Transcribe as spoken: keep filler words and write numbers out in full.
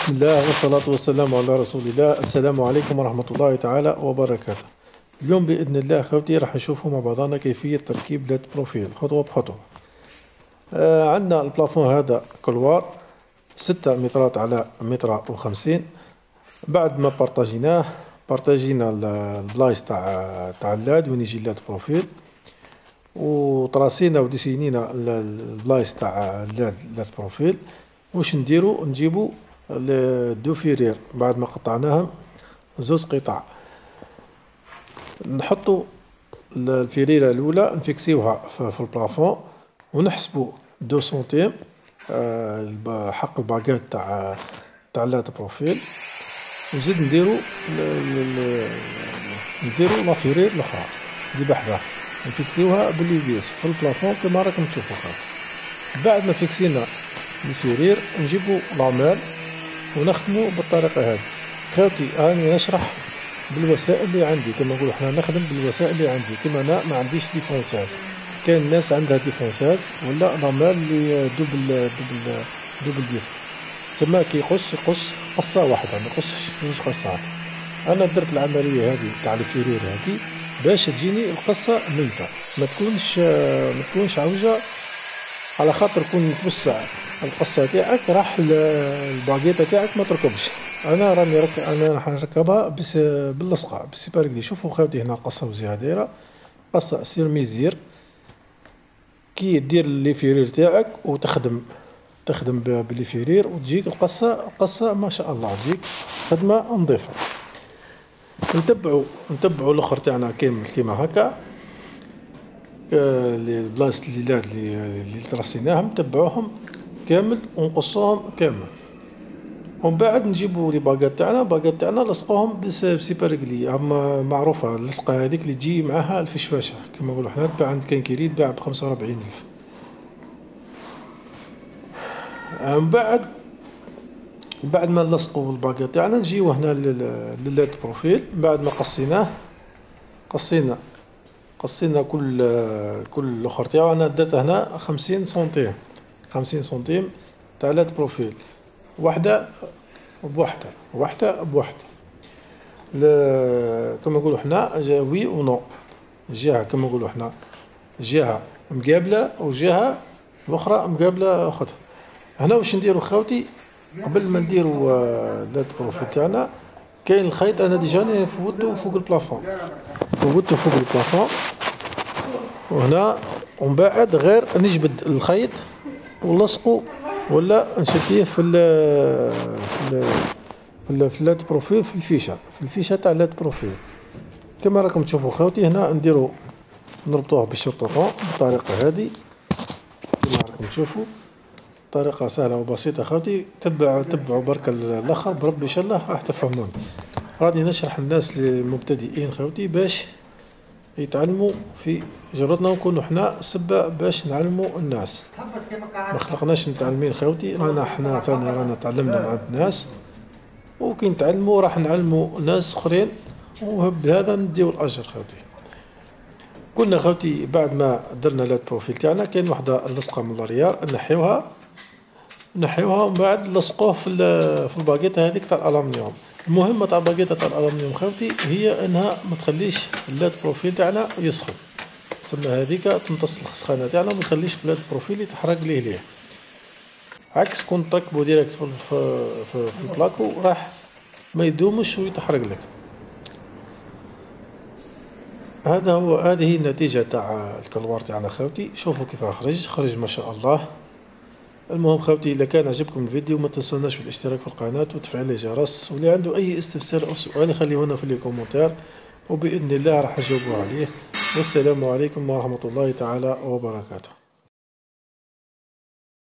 بسم الله والصلاة والسلام على رسول الله. السلام عليكم ورحمة الله تعالى وبركاته. اليوم بإذن الله خوتي راح نشوفوا مع بعضنا كيفية تركيب لاد بروفيل خطوة بخطوة. آه عندنا البلافون هذا كلوار ستة مترات على متر وخمسين. بعد ما بارطاجيناه بارطاجينا البلايص تاع تاع اللاد وين يجي اللاد بروفيل، وطراسينا وديسينينا البلايص تاع اللاد لاد بروفيل. واش نديرو؟ نجيبو دو فيرير بعد ما قطعناهم زوز قطع، نحطو الفيريرة الأولى نفيكسيوها في البلافون ونحسبو دو سنتيم حق الباكات تاع تاع لاد بروفيل، وزيد نديرو نديرو لا فيرير الأخرى اللي بحذاها نفيكسيوها بالليفيس في البلافون كما راكم تشوفو خاوتي. بعد ما فيكسينا الفيرير نجيبو لامال ونخدمو بالطريقة هذه. خاوتي راني نشرح بالوسائل اللي عندي، كما نقولو حنا نخدم بالوسائل اللي عندي. كما انا ما عنديش ديفونساج، كاين الناس عندها ديفونساج ولا لامال اللي دوبل دوبل دوبل ديسك، تما كي يقص يقص قصة واحدة ما يقصش زوج قصات. انا درت العملية هذه تاع الفيرير هذه باش تجيني القصة ملتة، ما تكونش ما تكونش عوجة، على خاطر كون توسع القصة تاعك راح الباكيطة تاعك ما تركبش. انا راني رك... انا راح نركبها بس باللصقة بالسيباركلي. شوفوا خاوتي هنا القصة وزيها دايرة قصة سير ميزير، كي دير لي فيرير تاعك وتخدم تخدم بلي فيرير وتجيك القصة القصة ما شاء الله تجيك خدمة نظيفة. نتبعوا نتبعوا الاخر تاعنا كامل كيما هكا، البلايص اللي اللي اللي ترسيناهم نتبعوهم كامل ونقصوهم كامل، ومن بعد نجيبو لي باكات تاعنا باكات تاعنا نلصقوهم بسيباركلي. هم معروفة اللصقة هذيك اللي تجي معاها الفشفاشة كما نقولو حنا، تباع عند كينكيري تباع بخمسة وربعين ألف. من بعد بعد ما نلصقو الباكات تاعنا نجيو هنا لللاد بروفيل. بعد ما قصيناه قصينا قصينا كل كل الاخر تاعو. انا درت هنا خمسين سنتيم خمسين سنتيم تاع لاد بروفيل، وحده بوحده وحده بوحده. كما نقولوا حنا وي و نو، جهه كما نقولوا حنا جهه مقابله وجهه الاخرى مقابله اختها. هنا واش نديرو خاوتي؟ قبل ما نديرو لاد بروفيل تاعنا كاين الخيط انا ديجا فوتو فوق البلافون فوتو فوق البلافون، وهنا ومن بعد غير نجبد الخيط ونلصقو ولا نشديه في ال في ال في اللاد بروفيل في الفيشه في الفيشه تاع اللاد بروفيل كما راكم تشوفوا خاوتي. هنا نديرو نربطوه بالشرطوطون بالطريقه هذه كما راكم تشوفوا، طريقه سهله وبسيطه خاوتي. تبعوا تبعوا برك الاخر بربي ان شاء الله راح تفهموني. راني نشرح الناس المبتدئين خاوتي باش يتعلموا في جرتنا ونكونوا حنا سبة باش نعلموا الناس. ما خلقناش متعلمين خاوتي، رانا حنا ثاني رانا تعلمنا مع الناس، وكي نتعلموا راح نعلموا ناس اخرين وبهذا نديو الاجر خاوتي. كنا خاوتي بعد ما درنا لاد بروفيل تاعنا كاين وحده اللصقه من الريال نحيوها نحيوها ومن بعد نلصقوه في في الباكيطه هذيك تاع الالومنيوم. المهمه تاع الباكيطه تاع الالومنيوم خاوتي هي انها ما تخليش اللاد بروفيل تاعنا يسخن، تسمى هذيك تمتص السخانه تاعنا وما تخليش اللاد بروفيل يتحرق ليه ليه. عكس كون تركبو ديريكت في في, في, في البلاكو راح ما يدومش ويتحرق لك. هذا هو هذه هي النتيجه تاع الكلوار تاعنا خاوتي. شوفوا كيف خرج خرج ما شاء الله. المهم خاوتي اذا كان عجبكم الفيديو ما تنسوناش في الاشتراك في القناه وتفعيل الجرس، واللي عنده اي استفسار او سؤال يخليه هنا في لي كومونتير وباذن الله راح نجاوبوا عليه. والسلام عليكم ورحمه الله تعالى وبركاته.